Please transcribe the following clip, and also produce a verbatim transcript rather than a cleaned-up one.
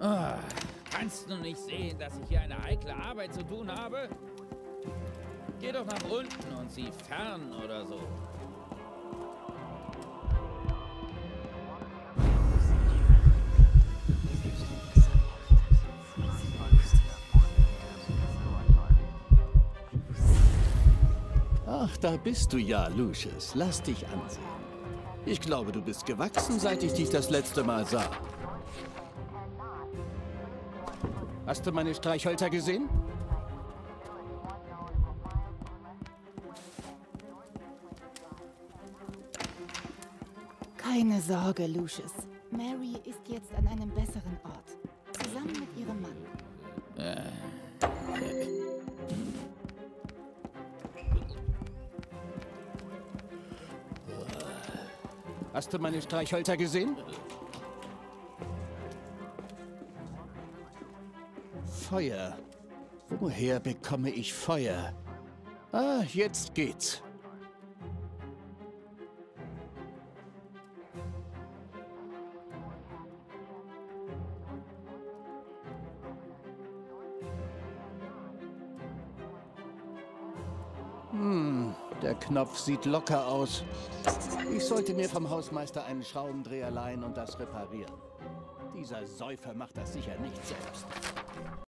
Ah, kannst du nicht sehen, dass ich hier eine heikle Arbeit zu tun habe? Geh doch nach unten und sieh fern oder so. Ach, da bist du ja, Lucius. Lass dich ansehen. Ich glaube, du bist gewachsen, seit ich dich das letzte Mal sah. Hast du meine Streichhölzer gesehen? Keine Sorge, Lucius. Mary ist jetzt an einem besseren Ort. Zusammen mit ihrem Mann. Hast du meine Streichhölzer gesehen? Feuer. Woher bekomme ich Feuer? Ah, jetzt geht's. Hm, der Knopf sieht locker aus. Ich sollte mir vom Hausmeister einen Schraubendreher leihen und das reparieren. Dieser Säufer macht das sicher nicht selbst.